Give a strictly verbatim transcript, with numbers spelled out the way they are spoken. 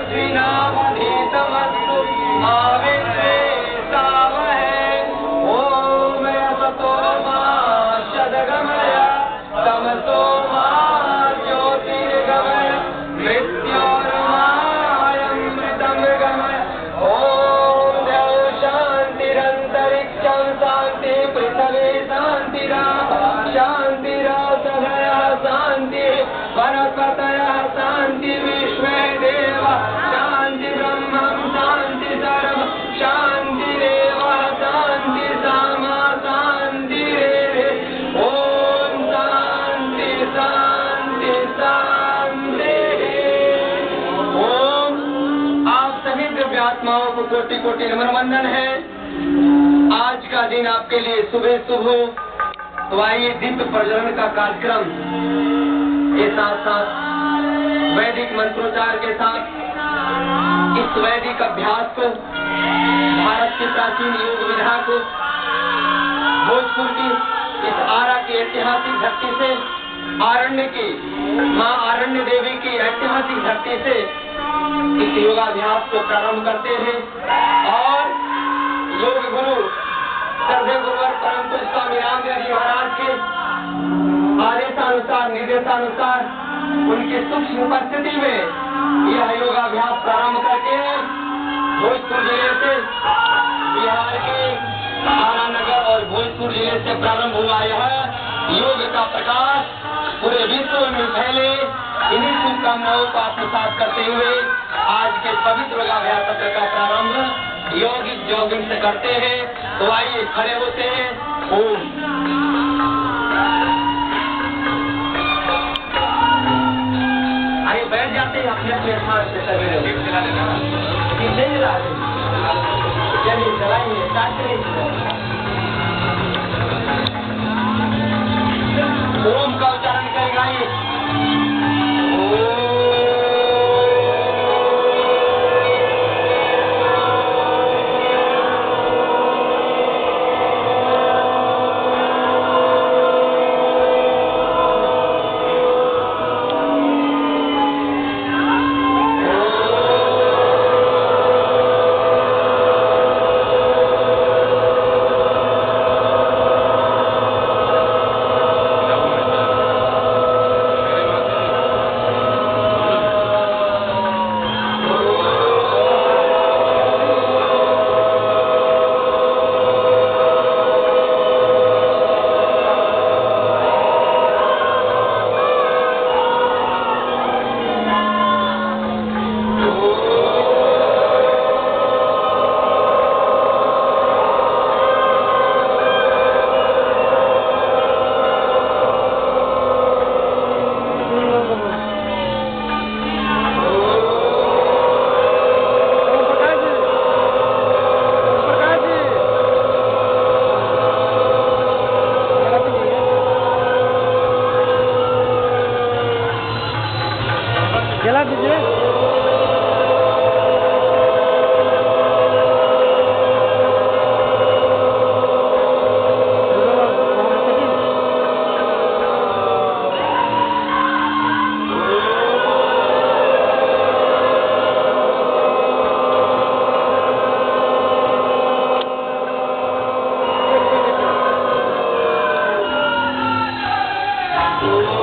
श्रीनामधीतमस्तु मा विद्विषावहै। ॐ असतो मा सद्गमय तमसो मा ज्योतिर्गमय मृत्योर्मामृतं गमय। ॐ द्यौ शान्तिरन्तरिक्षं शान्ति पृथिवी शान्तिराप शान्तिरासभयः शान्ति वनस्पतयः शान्ति विश्वे देव शान्ति ब्रह्मं शान्ति सर्व शान्तिरेव शान्ति सामा शान्तिरेव। ॐ शान्ति शान्ति शान्ति। ओम आप सभी दिव्यात्माओं को कोटि कोटि नमन वंदन है। आज का दिन आपके लिए सुबह शुभ हो। तो आइए दीप प्रज्वलन का कार्यक्रम के साथ साथ वैदिक मंत्रोच्चार के साथ इस वैदिक अभ्यास को, भारत की प्राचीन योग विधा को, भोजपुर की इस आरा की ऐतिहासिक धरती से, आरण्य की माँ आरण्य देवी की ऐतिहासिक धरती से इस योगाभ्यास को प्रारंभ करते हैं। और योग गुरु श्रद्धेय गुरुवर परम पूज्य स्वामी रामदेव जी महाराज के आदेशानुसार निर्देशानुसार उनकी सूक्ष्म उपस्थिति में यह योगाभ्यास प्रारंभ करके भोजपुर जिले से, बिहार के आरा नगर और भोजपुर जिले से प्रारंभ हुआ यह योग का प्रकाश पूरे विश्व में फैले। इन्हीं शुभकामनाओं को आत्मसात करते हुए आज के पवित्र योगाभ्यास सत्र का प्रारंभ यौगिक जॉगिंग से करते हैं। तो आइए खड़े होते हैं। ओम आइए बैठ जाते हैं अपने अपने स्थान से। सवेरे चलिए चलाइए ओम का उच्चारण करेगा। ये जला दीजिए। Oh